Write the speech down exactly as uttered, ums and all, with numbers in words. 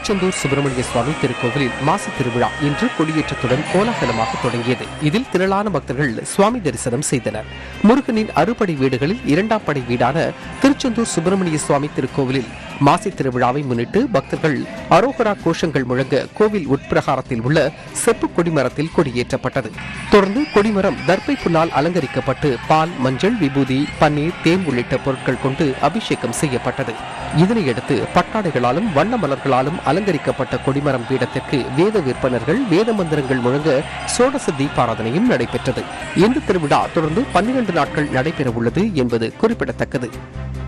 திருச்செந்தூர் சுப்பிரமணிய சுவாமி திருக்கோவிலில் மாசி திருவிழா இன்று கொடியேற்றத்துடன் கோலாகலமாக தொடங்கியது. இதில் திரளான பக்தர்கள் சுவாமி தரிசனம் செய்தனர். முருகனின் அறுபடை வீடுகளில் இரண்டாம் படை வீடான திருச்செந்தூர் சுப்பிரமணிய சுவாமி திருக்கோவிலில் மாசி திருவிழாவை முன்னிட்டு பக்தர்கள் அரோகரா கோஷங்கள் முழங்க கோவில் உட்பிரகாரத்தில் உள்ள செப்பு கொடிமரத்தில் கொடியேற்றப்பட்டது. தொடர்ந்து கொடிமரம் தர்பை புல்லால் அலங்கரிக்கப்பட்டு பால், மஞ்சள், விபூதி, பன்னீர், தேன் உள்ளிட்ட பொருட்கள் கொண்டு அபிஷேகம் செய்யப்பட்டது. இதனையடுத்து பட்டாடைகளாலும் வண்ண மலர்களாலும் அலங்கரிக்கப்பட்ட கொடிமரம் பீடத்திற்கு வேத விற்பனர்கள் வேத மந்திரங்கள் முழங்க சோடச தீபாராதனையும் நடைபெற்றது. இந்த திருவிழா தொடர்ந்து பன்னிரண்டு நாட்கள் நடைபெற உள்ளது என்பது குறிப்பிடத்தக்கது.